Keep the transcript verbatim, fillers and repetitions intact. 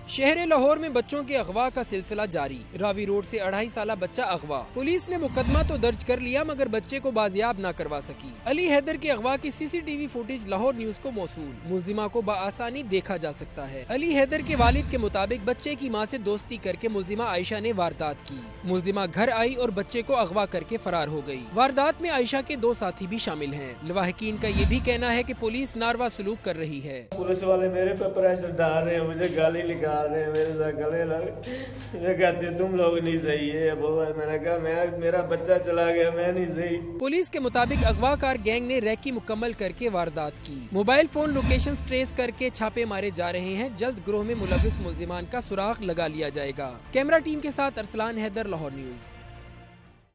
शहर लाहौर में बच्चों के अगवा का सिलसिला जारी। रावी रोड से अढ़ाई साल बच्चा अगवा। पुलिस ने मुकदमा तो दर्ज कर लिया मगर बच्चे को बाजियाब न करवा सकी। अली हैदर के अगवा की सीसीटीवी फुटेज लाहौर न्यूज को मौसूल। मुल्जिमा को बआसानी देखा जा सकता है। अली हैदर के वालिद के मुताबिक बच्चे की मां से दोस्ती करके मुल्जिमा आयशा ने वारदात की। मुल्जिमा घर आई और बच्चे को अगवा करके फरार हो गई। वारदात में आयशा के दो साथी भी शामिल हैं। लवाहकीन का ये भी कहना है कि पुलिस नारवा सलूक कर रही है। पुलिस वाले मेरे पे प्रेशर डाल रहे हैं, मुझे गाली निकाल रहे हैं, मेरे साथ गले लग मुझे कहते तुम लोग नहीं सही है वो है। मैंने कहा मैं मेरा बच्चा चला गया, मैं नहीं सही। पुलिस के मुताबिक अगवाकार गैंग ने रैकी मुकम्मल करके वारदात की। मोबाइल फोन लोकेशन ट्रेस करके छापे मारे जा रहे हैं। जल्द गिरोह में मुलविस मुल्जिमान का सुराग लगा लिया जाएगा। कैमरा टीम के साथ अरसलान हैदर, लाहौर न्यूज।